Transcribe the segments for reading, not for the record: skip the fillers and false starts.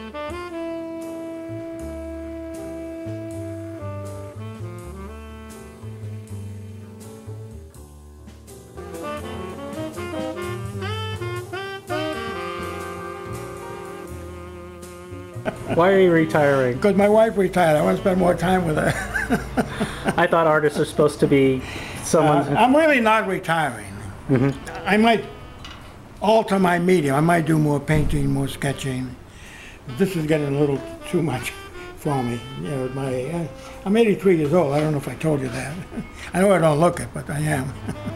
Why are you retiring? Because my wife retired. I want to spend more time with her. I thought artists are supposed to be someone... I'm really not retiring. Mm-hmm. I might alter my medium. I might do more painting, more sketching. This is getting a little too much for me. You know, I'm 83 years old. I don't know if I told you that. I know I don't look it, but I am.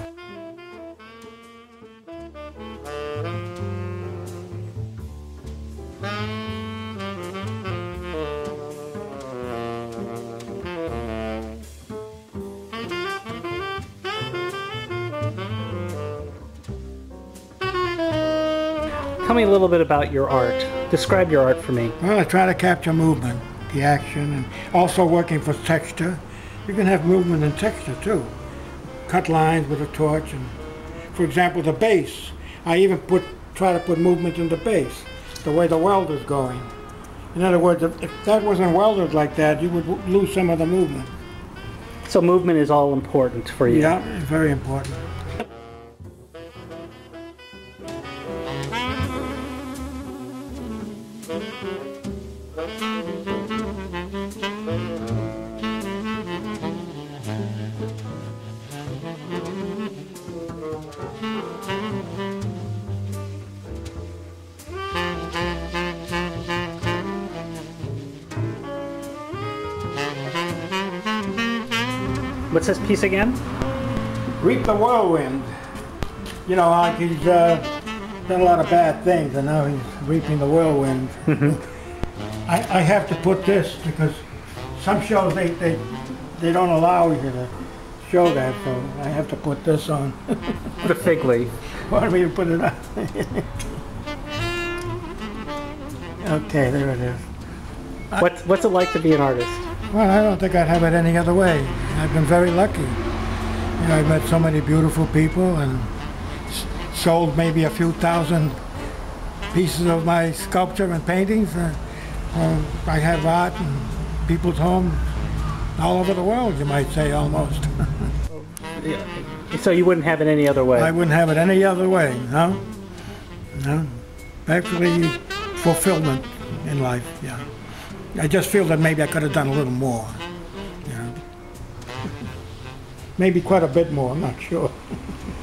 Tell me a little bit about your art. Describe your art for me. Well, I try to capture movement, the action, and also working for texture. You can have movement and texture too. Cut lines with a torch, and for example, the base. I even try to put movement in the base, the way the welder's going. In other words, if that wasn't welded like that, you would lose some of the movement. So movement is all important for you? Yeah, very important. What's this piece again? Reap the whirlwind. You know, like he's done a lot of bad things, and now he's reaping the whirlwind. I have to put this because some shows they don't allow you to show that, so I have to put this on. The fig leaf. Want me to put it on? Okay, there it is. What's it like to be an artist? Well, I don't think I'd have it any other way. I've been very lucky. You know, I've met so many beautiful people and sold maybe a few thousand pieces of my sculpture and paintings. I have art in people's homes all over the world, you might say, almost. So you wouldn't have it any other way? I wouldn't have it any other way, no. No. Actually, fulfillment in life, yeah. I just feel that maybe I could have done a little more, you know. Maybe quite a bit more, I'm not sure.